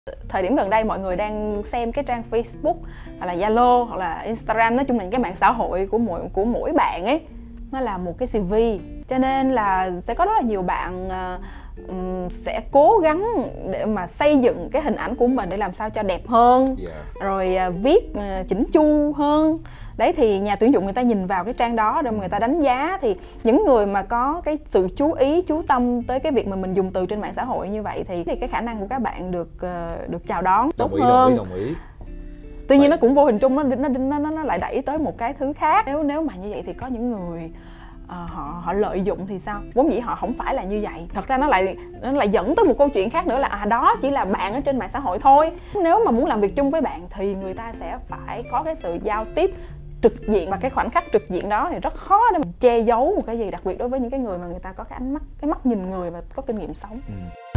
Thời điểm gần đây mọi người đang xem cái trang Facebook hoặc là Zalo hoặc là Instagram, nói chung là những cái mạng xã hội của mỗi bạn ấy, nó là một cái CV. Cho nên là sẽ có rất là nhiều bạn sẽ cố gắng để mà xây dựng cái hình ảnh của mình để làm sao cho đẹp hơn, rồi viết chỉnh chu hơn. Đấy, thì nhà tuyển dụng người ta nhìn vào cái trang đó để mà người ta đánh giá. Thì những người mà có cái sự chú ý, chú tâm tới cái việc mà mình dùng từ trên mạng xã hội như vậy thì cái khả năng của các bạn được chào đón tốt hơn. Đồng ý. Tuy nhiên nó cũng vô hình chung nó lại đẩy tới một cái thứ khác. Nếu mà như vậy thì có những người họ lợi dụng thì sao? Vốn dĩ họ không phải là như vậy. Thật ra nó lại dẫn tới một câu chuyện khác nữa là đó chỉ là bạn ở trên mạng xã hội thôi. Nếu mà muốn làm việc chung với bạn thì người ta sẽ phải có cái sự giao tiếp trực diện, và cái khoảnh khắc trực diện đó thì rất khó để mình che giấu một cái gì, đặc biệt đối với những cái người mà người ta có cái mắt nhìn người và có kinh nghiệm sống.